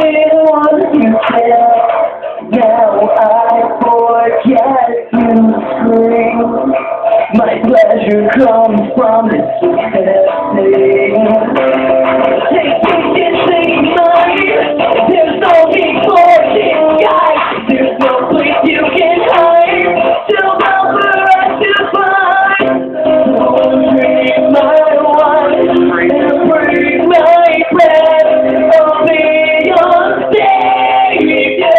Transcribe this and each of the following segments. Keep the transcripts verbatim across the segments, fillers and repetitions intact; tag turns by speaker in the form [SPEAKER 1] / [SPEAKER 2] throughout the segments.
[SPEAKER 1] be the one you tell. Now I forget to sing. My pleasure comes from the successing. Take it, sing mine. There's no need for disguise. There's no place you can hide. Still bound for us to find. So drink my wine and breathe my breath. I'll be your savior.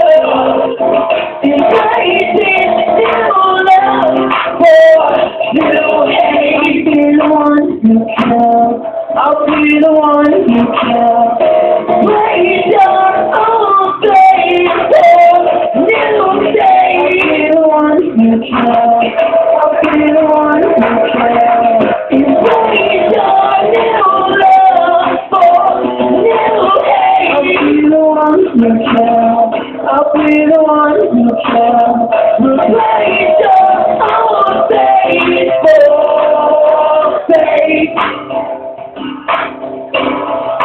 [SPEAKER 1] Embracing new love for new hate. Be the one you kill. I'll be the one you kill. Raise your own faith. New day. Be the one you kill. I'll be the one you kill. Embrace your new love for new hate. I'll be the one you kill. I'll be the one you kill. Replace your own faith for faith.